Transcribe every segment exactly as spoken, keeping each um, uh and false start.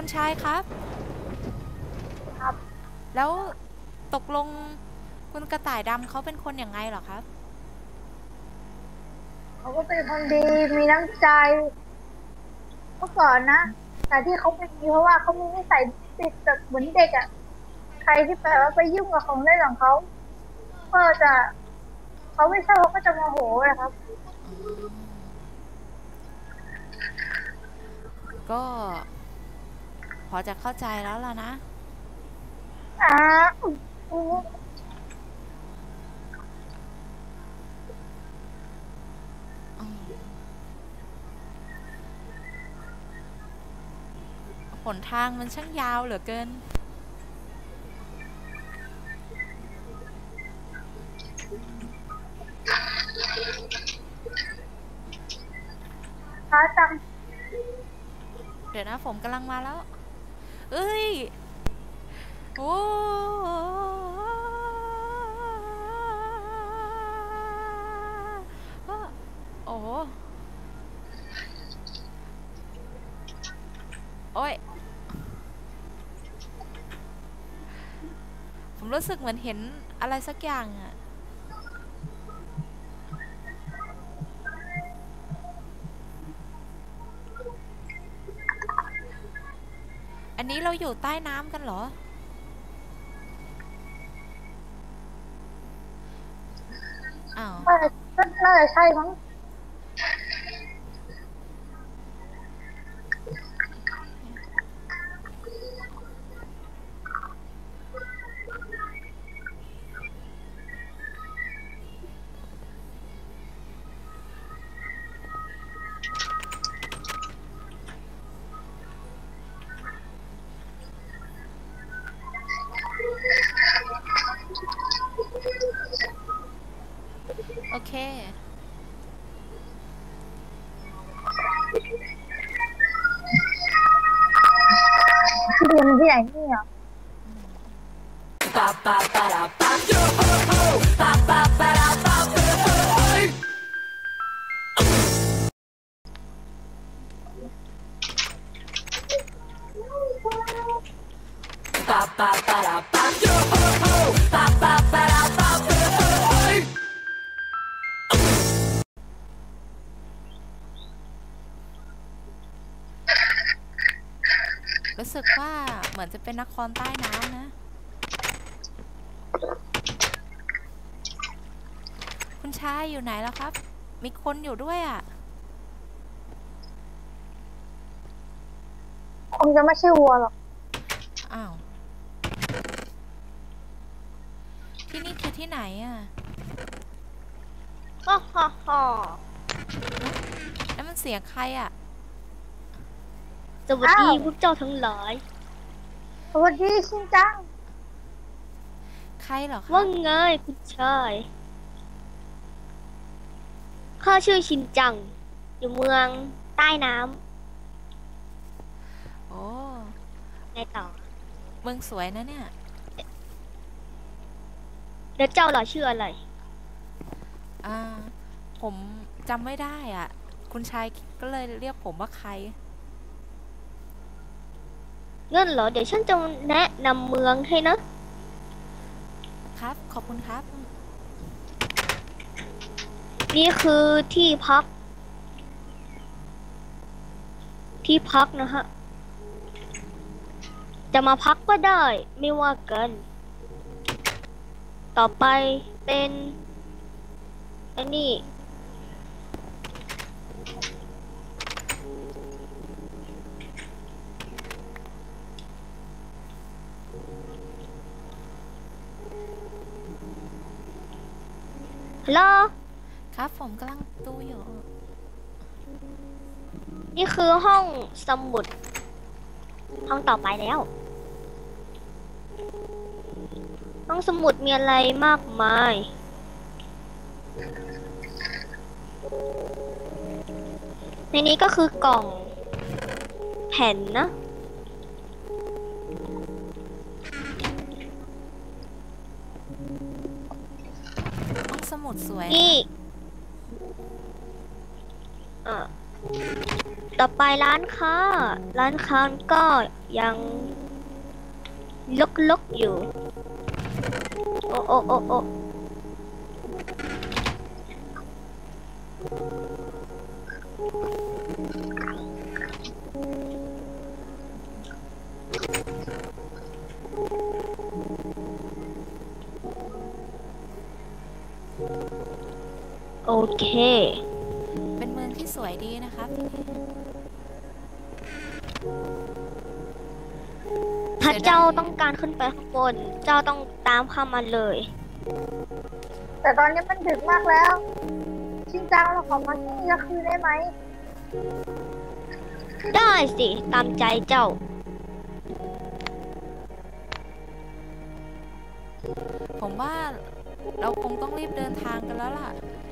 คุณชายครับครับแล้วตกลงคุณกระต่ายดำเขาเป็นคนอย่างไงเหรอครับเขาก็เป็นคนดีมีน้ำใจเมื่อก่อนนะแต่ที่เขาเป็นอย่างนี้เพราะว่าเขามีนิสัยติดแบบเหมือนเด็กอ่ะใครที่แบบว่าไปยุ่งกับของเล่นของเขาก็จะเขาไม่ชอบเขาก็จะโมโหนะครับก็พอจะเข้าใจแล้วล่ะนะอ่าอืมหนทางมันช่างยาวเหลือเกินช้าจังเดี๋ยวนะผมกำลังมาแล้วเอ้ยโอ้โอ้โอ้ยผมรู้สึกเหมือนเห็นอะไรสักอย่างอะอันนี้เราอยู่ใต้น้ำกันเหรออ้าวน่าจะน่าจะใช่มั้งโอเคที่เรียนมันที่ไหนนี่อ่ะรู้สึกว่าเหมือนจะเป็นนครใต้น้ำนะคุณชายอยู่ไหนแล้วครับมีคนอยู่ด้วยอ่ะคงจะไม่ใช่วัวหรอกอ้าวที่นี่คือที่ไหนอ่ะฮ่าฮ่าฮ่าแล้วมันเสียงใครอ่ะสวัสดีพวกเจ้าทั้งหลายสวัสดีชินจังใครเหรอคะว่าไงคุณชายข้าชื่อชินจัง อยู่เมืองใต้น้โอ้ำไงต่อเมืองสวยนะเนี่ยแล้วเจ้าล่ะชื่ออะไรอ่าผมจำไม่ได้อ่ะคุณชายก็เลยเรียกผมว่าใครเงื่อนเหรอ เดี๋ยวฉันจะแนะนำเมืองให้นะครับขอบคุณครับนี่คือที่พัก ที่พักนะฮะ จะมาพักก็ได้ไม่ว่ากัน ต่อไปเป็นอันนี้ฮัลโหลครับผมกำลังดูอยู่นี่คือห้องสมุด ห้องต่อไปแล้ว ห้องสมุดมีอะไรมากมาย ในนี้ก็คือกล่องแผ่นนะห้องสมุดสวยนี่อ่ะต่อไปร้านค้า ร้านค้าก็ยังลกๆอยู่ โอ้โอ้โอ้โอ้โอเคเป็นเมืองที่สวยดีนะครับที่นี่ถ้าเจ้าต้องการขึ้นไปข้างบน เจ้าต้องตามข้ามาเลยแต่ตอนนี้มันดึกมากแล้ว ชินจังเราขอมาที่นี่สักคืนได้ไหมได้สิ ตามใจเจ้าผมว่าเราคงต้องรีบเดินทางกันแล้วล่ะ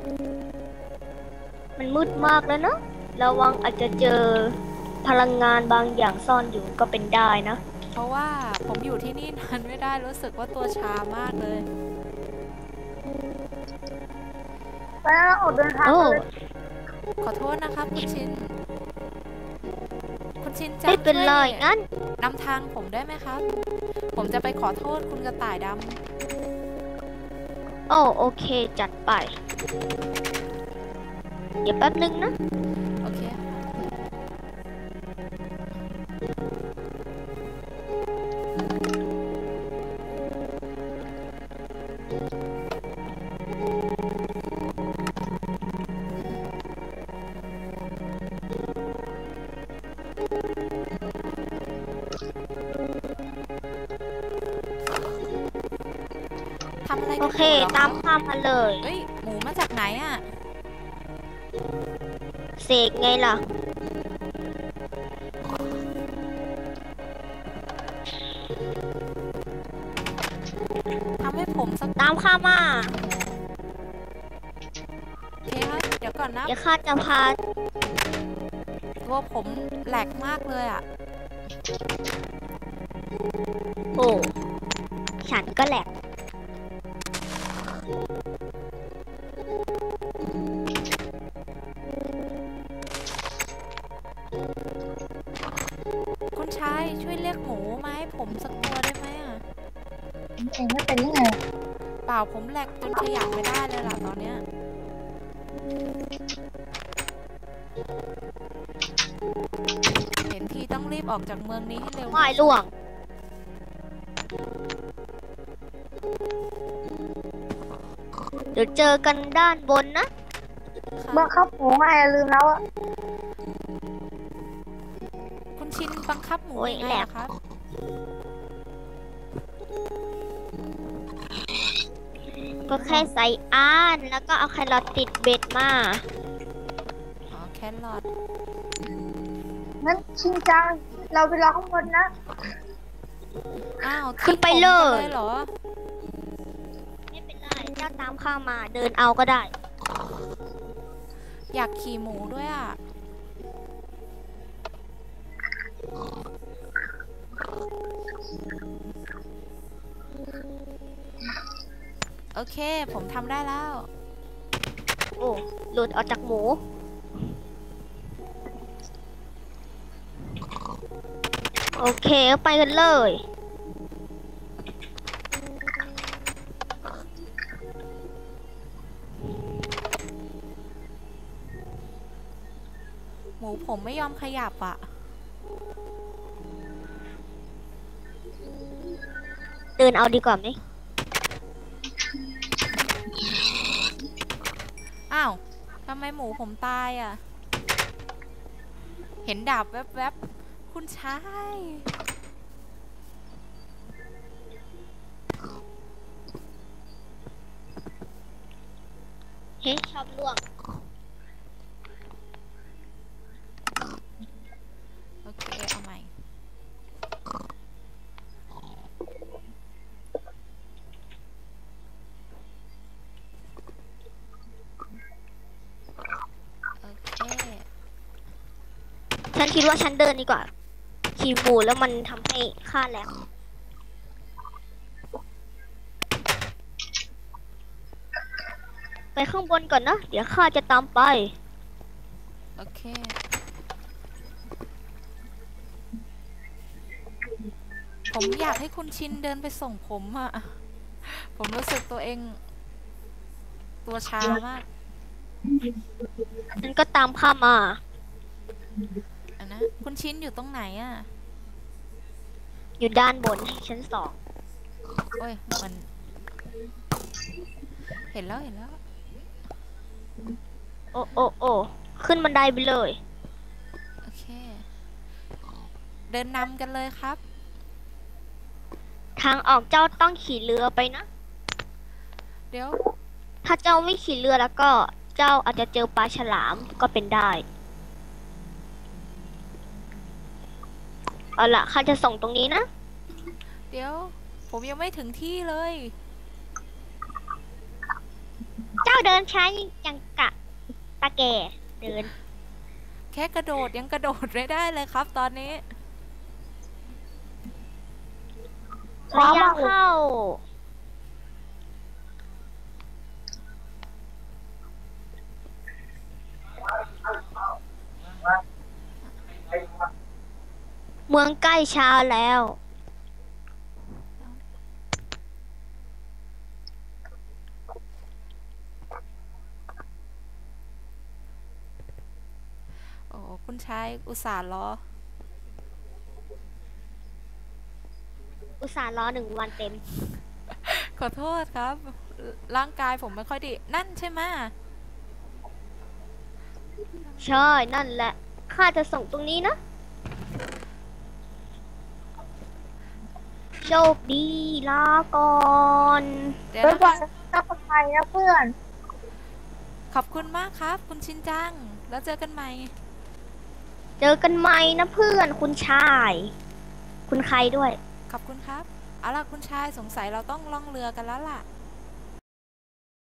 มันมืดมากแล้วเนอะระวังอาจจะเจอพลังงานบางอย่างซ่อนอยู่ก็เป็นได้นะเพราะว่าผมอยู่ที่นี่นานไม่ได้รู้สึกว่าตัวชามากเลยไปแล้วเราออกเดินทางโอ้กันเลยขอโทษนะครับคุณชิน คุณชินจะไม่เป็นไรช่วยงั้นนำทางผมได้ไหมครับ ผมจะไปขอโทษคุณกระต่ายดโอ้โอเคจัดไป เดี๋ยวแป๊บนึงนะำโอเค ทำอะไรโอกันเคอยู่หรอตามข้ามาเลยเฮ้ย หมูมาจากไหนอ่ะเสกไงล่ะทำให้ผมสักตามข้ามาโอเคครับ เดี๋ยวก่อนนะเดี๋ยวข้าจะพาตัวผมแหลกมากเลยอ่ะโอ้ ฉันก็แหลกคุณชายช่วยเรียกหมูมาให้ผมสักตัวได้ไหมอ่ะเองไม่เป็นยังไงเปล่าผมแหลกจนขยับไม่ได้เลยล่ะตอนเนี้ย เห็นทีต้องรีบออกจากเมืองนี้ให้เร็วไม่ล่วง เดี๋ยวเจอกันด้านบนนะบังคับหมูไงอะลืมแล้วอะคุณชินบังคับหมูโอ้ยยังไงแหลกอะครับก็แค่ใส่อ้านแล้วก็เอาแครอทติดเบ็ดมาอ๋อ แครอทงั้นชินจังเราไปรอข้างบนนะอ้าวขึ้นไปทิ้งเลผมยไปเหรอไม่เป็นไรเจ้าตามข้ามาเดินเอาก็ได้อยากขี่หมูด้วยอ่ะ โอเค ผมทำได้แล้วโอ้ หลุดออกจากหมู โอเคไปกันเลยหมูผมไม่ยอมขยับอ่ะเดินเอาดีกว่าไหมอ้าว ทำไมหมูผมตายอ่ะ เห็นดาบแวบๆ คุณชายเฮ้ยชอบล่วงโอเค เอาใหม่ โอเคฉันคิดว่าฉันเดินดีกว่า ขี่หมูแล้วมันทำให้ค่าแรงไปข้างบนก่อนนะ เดี๋ยวข้าจะตามไปโอเคผมอยากให้คุณชินเดินไปส่งผมอะผมรู้สึกตัวเอง ตัวชามากงั้นก็ตามข้ามาอันนะคุณชินอยู่ตรงไหนอะอยู่ด้านบนชั้นสองโอ้ยมันเห็นแล้วเห็นแล้วโอ้โอ้โอ้ขึ้นบันไดไปเลยโอเค เดินนำกันเลยครับทางออกเจ้าต้องขี่เรือไปนะเดี๋ยวถ้าเจ้าไม่ขี่เรือแล้วก็เจ้าอาจจะเจอปลาฉลามก็เป็นได้ เอาล่ะข้าจะส่งตรงนี้นะเดี๋ยว ผมยังไม่ถึงที่เลยเจ้าเดินช้ายังกะตาแก่เดินแค่กระโดดยังกระโดดไม่ได้เลยครับ ตอนนี้ระยะเข้า เมืองใกล้เช้าแล้วโอ้คุณชายอุตส่าห์รออุตส่าห์รอหนึ่งวันเต็มขอโทษครับ ร่างกายผมไม่ค่อยดี นั่นใช่ไหมใช่ นั่นแหละ ข้าจะส่งตรงนี้นะ โชคดีลาก่อนเดี๋ยวไปนะก่อคะนเจ้าคนไทยนะเพื่อนขอบคุณมากครับ คุณชินจัง แล้วเจอกันใหม่เจอกันใหม่นะเพื่อนคุณชาย คุณใครด้วยขอบคุณครับ เอาล่ะคุณชายสงสัยเราต้องล่องเรือกันแล้วล่ะ